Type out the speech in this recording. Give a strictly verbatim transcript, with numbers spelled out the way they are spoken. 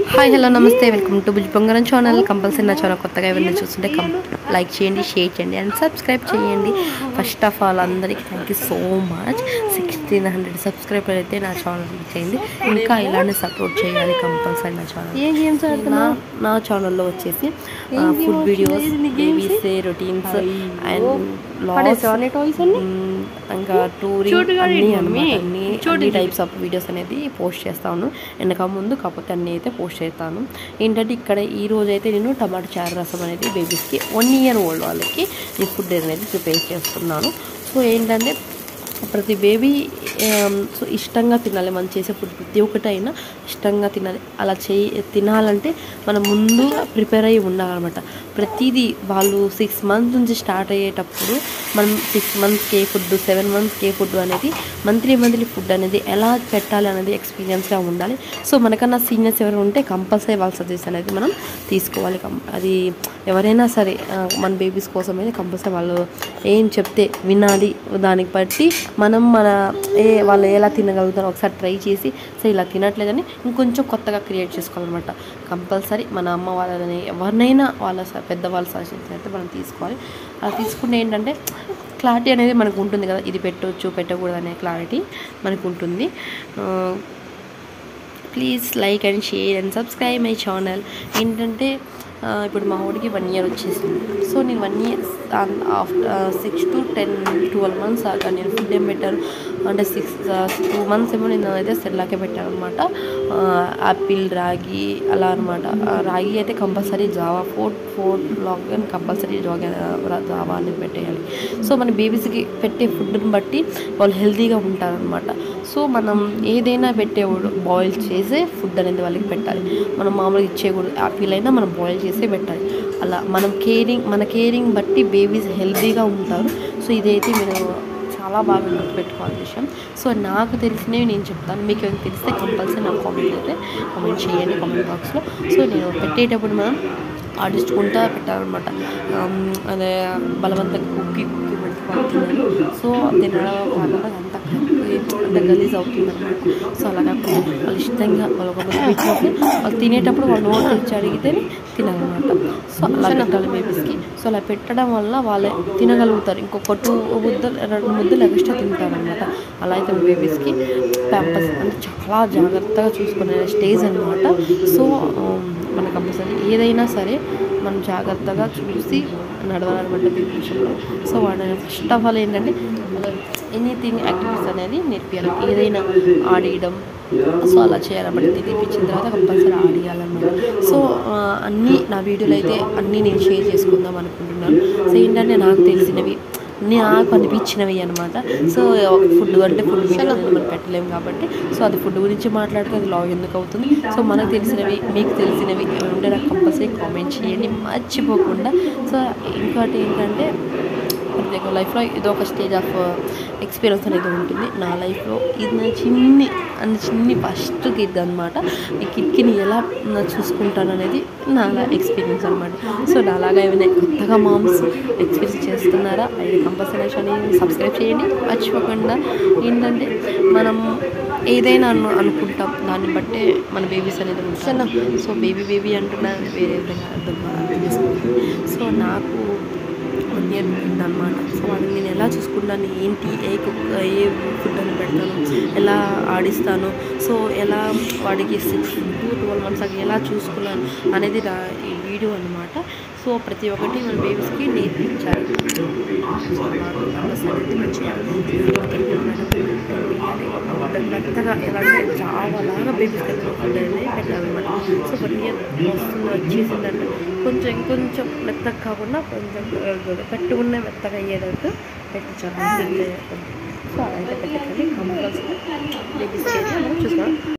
Hi hello నమస్తే welcome to Bujji Bangaram channel. Compulsory నా channel కొత్తగా ఏమైనా చూస్తుంటే కం లైక్ చేయండి, షేర్ చేయండి అండ్ సబ్స్క్రైబ్ చేయండి. ఫస్ట్ ఆఫ్ ఆల్ అందరికీ thank you so much. Sixteen hundred subscriber అయితే నా ఛానల్ చేయండి. ఇంకా ఇలానే సపోర్ట్ చేయాలి కంపల్సరీ నా ఛానల్. నా నా ఛానల్లో వచ్చేసి food videos, babies routines and లాస్, ఇంకా టూరింగ్ అన్నీ అనమాట. అన్ని అన్ని టైప్స్ ఆఫ్ వీడియోస్ అనేది పోస్ట్ చేస్తాను వెనక ముందు. కాకపోతే అన్నీ అయితే పోస్ట్ చేస్తాను. ఏంటంటే ఇక్కడ ఈ రోజు అయితే నేను టమాటా చారు రసం అనేది బేబీస్కి వన్ ఇయర్ ఓల్డ్ వాళ్ళకి ఈ ఫుడ్ అనేది ప్రిపేర్ చేస్తున్నాను. సో ఏంటంటే ప్రతి బేబీ సో ఇష్టంగా తినాలి. మనం చేసే ఫుడ్ ప్రతి ఒక్కటైనా ఇష్టంగా తినాలి. అలా చేయి తినాలంటే మనం ముందు ప్రిపేర్ అయ్యి ఉండాలన్నమాట. ప్రతిదీ వాళ్ళు సిక్స్ మంత్స్ నుంచి స్టార్ట్ అయ్యేటప్పుడు మనం సిక్స్ మంత్స్కి ఏ ఫుడ్, సెవెన్ మంత్స్కి ఏ ఫుడ్ అనేది మంత్లీ మంత్లీ ఫుడ్ అనేది ఎలా పెట్టాలి అనేది ఎక్స్పీరియన్స్గా ఉండాలి. సో మనకన్నా సీనియర్స్ ఎవరు ఉంటే కంపల్సరీ వాళ్ళ సజెషన్ అనేది మనం తీసుకోవాలి. అది ఎవరైనా సరే మన బేబీస్ కోసం అయితే కంపల్సరీ వాళ్ళు ఏం చెప్తే వినాలి. దానికి బట్టి మనం మన ఏ వాళ్ళు ఎలా తినగలుగుతారో ఒకసారి ట్రై చేసి సో ఇలా తినట్లేదని ఇంకొంచెం కొత్తగా క్రియేట్ చేసుకోవాలన్నమాట. కంపల్సరీ మన అమ్మ వాళ్ళని ఎవరినైనా వాళ్ళ పెద్దవాళ్ళ సజెషన్స్ అయితే మనం తీసుకోవాలి. అలా తీసుకుంటే ఏంటంటే క్లారిటీ అనేది మనకు ఉంటుంది కదా, ఇది పెట్టవచ్చు పెట్టకూడదు అనే క్లారిటీ మనకు ఉంటుంది. Please like and share and subscribe my channel. ఏంటంటే ఇప్పుడు మా ఊడికి వన్ ఇయర్ వచ్చేసింది. సో నేను one year after six to ten twelve months దాకా నేను ఫుడ్ ఏం పెట్టాను అంటే సిక్స్ టూ మంత్స్ ఏమో నేను అయితే సెర్లాకే పెట్టాను అనమాట. యాపిల్, రాగి అలా అనమాట. రాగి అయితే కంపల్సరీ జావా ఫోర్ ఫోర్ లాగ్ కంపల్సరీ జాగా జావా అనేది పెట్టేయాలి. సో మన బేబీస్కి పెట్టే ఫుడ్ని బట్టి వాళ్ళు హెల్తీగా ఉంటారనమాట. సో మనం ఏదైనా పెట్టేవాడు బాయిల్ చేసే ఫుడ్ అనేది వాళ్ళకి పెట్టాలి. మనం మామూలుగా ఇచ్చేకూడదు. యాపిల్ అయినా మనం బాయిల్ చేసే పెట్టాలి. అలా మనం కేరింగ్ మన కేరింగ్ బట్టి బేబీస్ హెల్తీగా ఉంటారు. సో ఇదైతే మీరు చాలా బాగా గుర్తుపెట్టుకోవాలి విషయం. సో నాకు తెలిసినవి నేను చెప్తాను. మీకు ఏమైనా తెలిస్తే కంపల్సరీ నాకు కామెంట్ అయితే కామెంట్ చేయండి కామెంట్ బాక్స్లో. సో నేను పెట్టేటప్పుడు మనం ఆడించుకుంటా పెట్టాలన్నమాట. అదే బలవంతంగా కుక్కి కుక్కి పెట్టుకుంటున్నాను. సో తినడం కాకుండా అంత అంత గలీజ్ అవుతుంది అనమాట. సో అలా కాకుండా వాళ్ళు ఇష్టంగా వాళ్ళు ఒక పెట్టినప్పుడు వాళ్ళు తినేటప్పుడు వాళ్ళు నోట్ తెచ్చి అడిగితే తినాలన్నమాట. సో అలా పెట్టాలి బేబీస్కి. సో అలా పెట్టడం వల్ల వాళ్ళే తినగలుగుతారు. ఇంకొక టూ ముద్దలు రెండు ముద్దలు ఎక్స్ట్రా తింటారనమాట. అలా అయితే బేబీస్కి ప్యాంపర్స్ అంటే చాలా జాగ్రత్తగా చూసుకునే స్టేజ్ అనమాట. సో మన కంపల్సరీ ఏదైనా సరే మనం జాగ్రత్తగా చూసి నడవాలన్నమాట బేబీ విషయంలో. సో వాడు ఫస్ట్ ఆఫ్ ఆల్ ఏంటంటే ఎనీథింగ్ యాక్టివిటీస్ అనేది నేర్పించాలి. ఏదైనా ఆడేయడం సో అలా చేయాలన్నమాట. తినిపించిన తర్వాత కంపల్సరీ ఆడియాలన్నమాట. సో అన్నీ నా వీడియోలో అయితే అన్నీ నేను షేర్ చేసుకుందాం అనుకుంటున్నాను. సో ఏంటంటే నాకు తెలిసినవి నాకు అనిపించినవి అనమాట. సో ఫుడ్ అంటే ఫుడ్ వీడియో మనం పెట్టలేము కాబట్టి సో అది ఫుడ్ గురించి మాట్లాడితే అది లాగ్ ఎందుకు అవుతుంది. సో మనకు తెలిసినవి మీకు తెలిసినవి ఉంటే నాకు కంపల్సరీ కామెంట్ చేయండి మర్చిపోకుండా. సో ఇంకోటి ఏంటంటే ప్రతి ఒక్క లైఫ్లో ఇది ఒక స్టేజ్ ఆఫ్ ఎక్స్పీరియన్స్ అనేది ఉంటుంది. నా లైఫ్లో ఇది నా చిన్ని అన్న చిన్ని ఫస్ట్ కిడ్ అనమాట. ఈ కిడ్కిని ఎలా చూసుకుంటాను అనేది నా ఎక్స్పీరియన్స్ అనమాట. సో నాలాగా ఏమైనా కొత్తగా మామ్స్ ఎక్స్పీరియన్స్ చేస్తున్నారా అయితే కంపల్సరీ అని సబ్స్క్రైబ్ చేయండి మర్చిపోకుండా. ఏంటంటే మనం ఏదైనా అను అనుకుంటాం దాన్ని బట్టే మన బేబీస్ అనేది ఉంటాను. సో బేబీ బేబీ అంటున్నా వేరే విధంగా అర్థం అర్థం చేసుకుంటాను. సో నాకు వన్ ఇయర్ అనమాట. సో వాడిని నేను ఎలా చూసుకుంటాను, ఏంటి ఏ కుక్ ఏ ఫుడ్ అని పెడతాను, ఎలా ఆడిస్తాను, సో ఎలా వాడికి సిక్స్ టు ట్వెల్వ్ మంత్స్ దాకా ఎలా చూసుకున్నాను అనేది ఈ వీడియో అనమాట. సో ప్రతి ఒక్కటి మన బేబీస్కి నేర్పించాలి. మెత్తగా ఎలా అంటే చాలాగా బేబీస్కి ఫుడ్ అనేది పెట్టాలన్నమాట. సో వన్ ఇయర్ వస్తుంది వచ్చేసిందంటే కొంచెం ఇంకొంచెం మెత్తగా కాకుండా కొంచెం పెట్టుకున్న మెత్తగా అయ్యేటట్టు పెట్టించాలి. సో అలా అయితే పెట్టకండి కంపల్సరీ బేబీస్కి అయితే మనం చూసుకోవాలి.